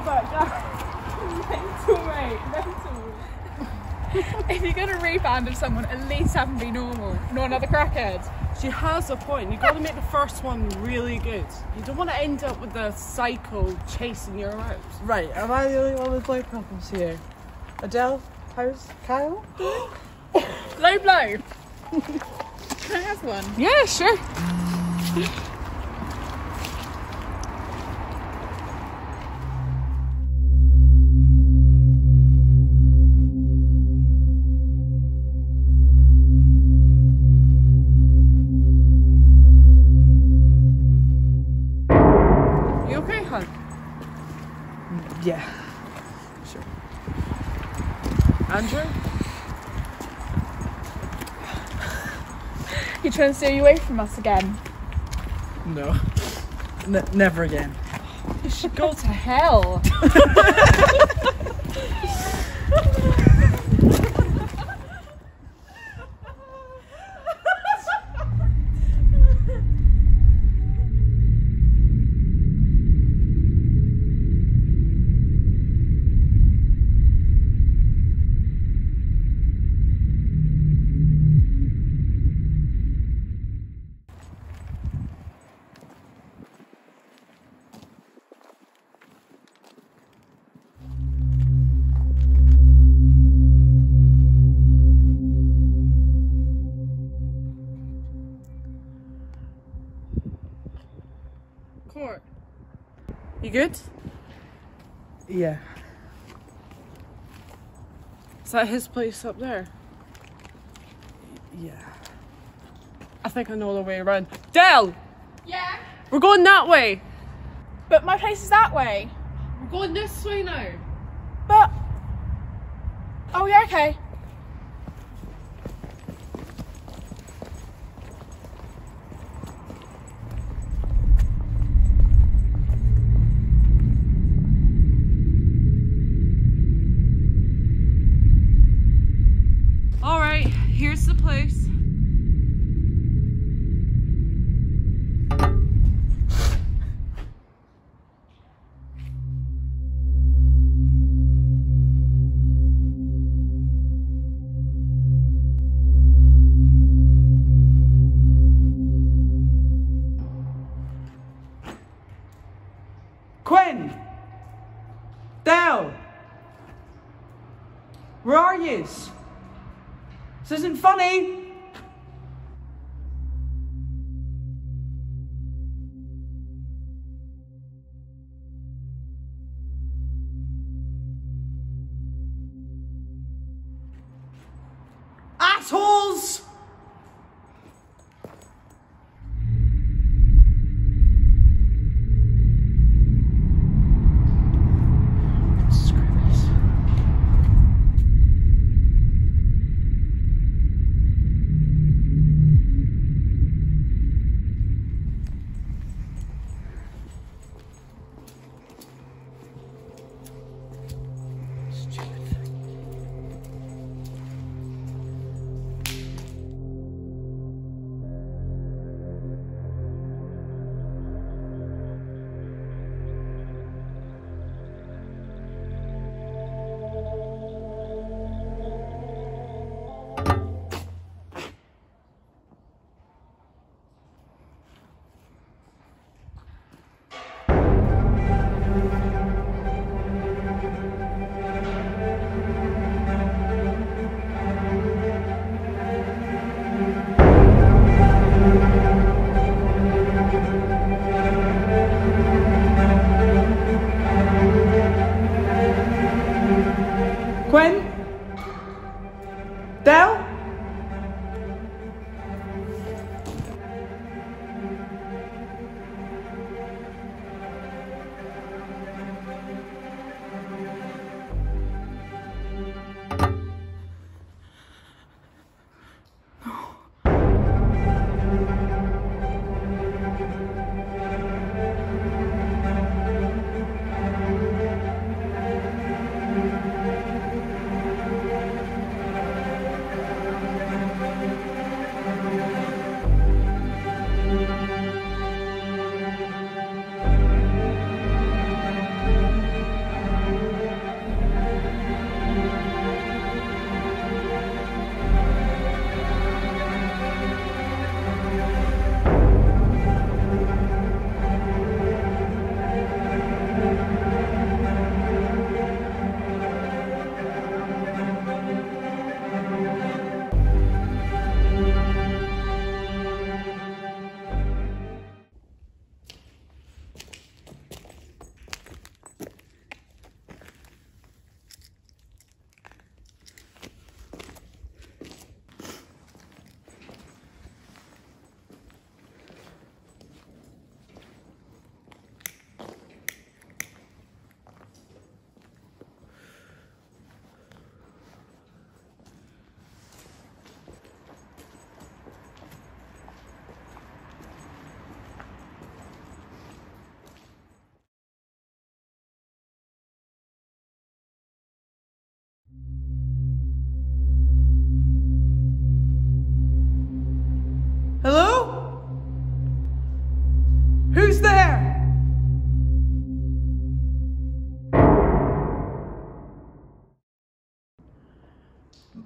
Mental, mate. Mental. If you're going to rebound of someone, at least have them be normal. Not another crackhead. She has a point. You've got to make the first one really good. You don't want to end up with the psycho chasing you around. Right, am I the only one with blow problems here? Adele? How's Kyle? Low blow. Can I have one? Yeah, sure. You okay, hon? Yeah. Sure. Andrew? You trying to steer you away from us again? No. Never again. You should go to hell. Court. You good? Yeah. Is that his place up there? Yeah. I think I know the way around. Del! Yeah? We're going that way! But my place is that way. We're going this way now. But... Oh yeah, okay. Alright, here's the place. Quinn! Del! Where are yous? This isn't funny! Assholes! Quinn? Del?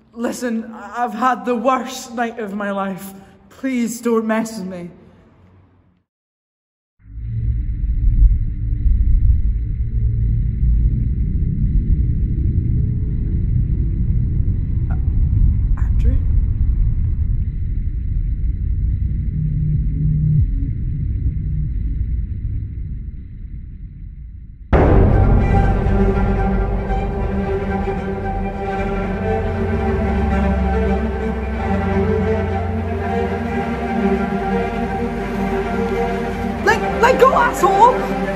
Listen, I've had the worst night of my life. Please don't mess with me. Andrew? Let go, asshole!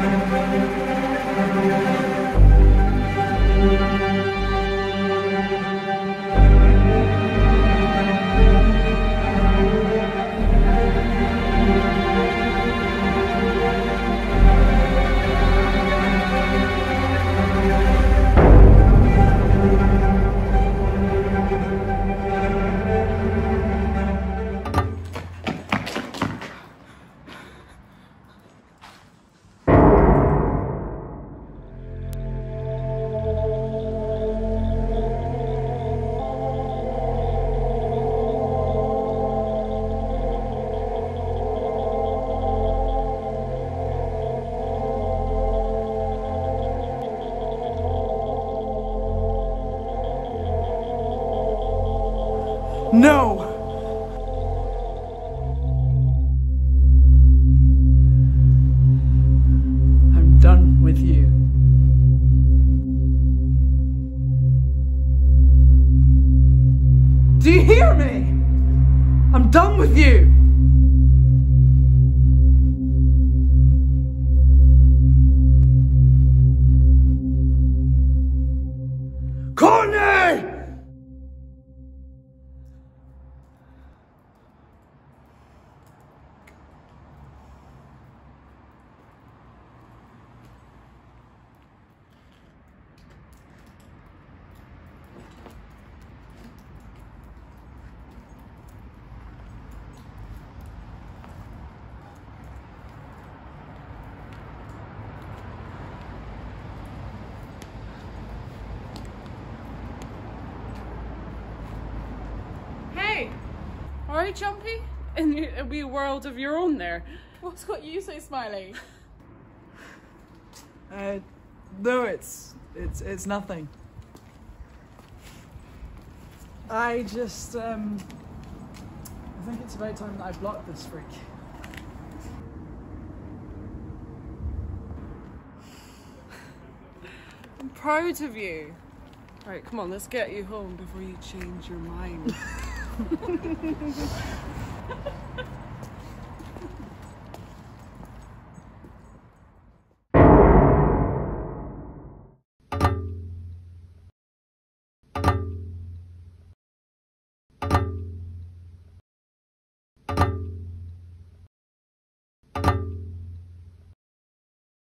No! I'm done with you. Do you hear me? I'm done with you! Courtney! Alright, Jumpy? In a wee world of your own there. What's got you so smiley? No, it's nothing. I just, I think it's about time that I blocked this freak. I'm proud of you. Right, come on, let's get you home before you change your mind.